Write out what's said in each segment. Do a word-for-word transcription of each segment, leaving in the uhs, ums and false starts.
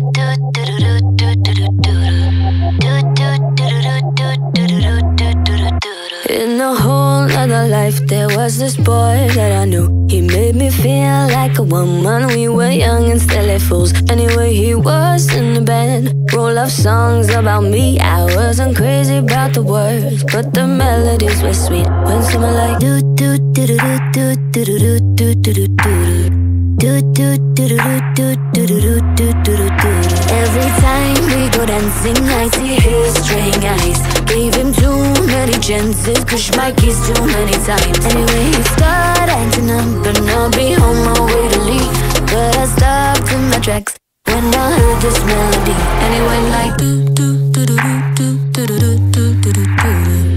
In a whole other life, there was this boy that I knew. He made me feel like a woman. We were young and silly fools. Anyway, he was in the band, roll of songs about me. I wasn't crazy about the words, but the melodies were sweet. When someone like do do do do do do do do do do do. Do do do do do do do do do do. Every time we go dancing, I see his straying eyes. Gave him too many chances, pushed my keys too many times. Anyway, he started acting up, and I'll be on my way to leave. But I stopped in my tracks when I heard this melody, and it went like do do do do do do do do do do do do.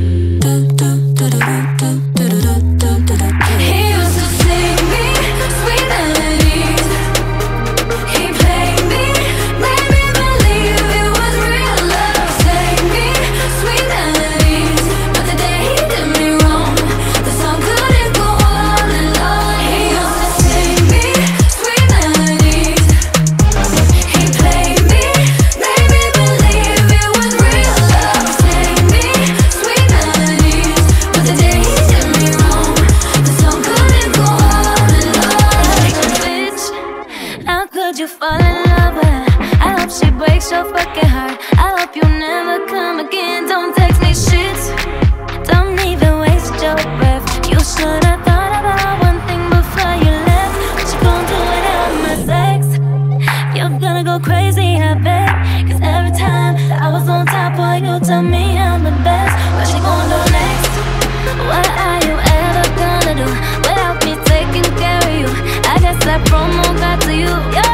You fall in love with her. I hope she breaks your fucking heart. I hope you never come again. Don't text me shit, don't even waste your breath. You should have thought about one thing before you left. What you gonna do without my sex? You're gonna go crazy, I bet. Cause every time that I was on top, boy, you tell me I'm the best. What you gonna do next? What are you ever gonna do without me taking care of you? I guess that promo got to you. You're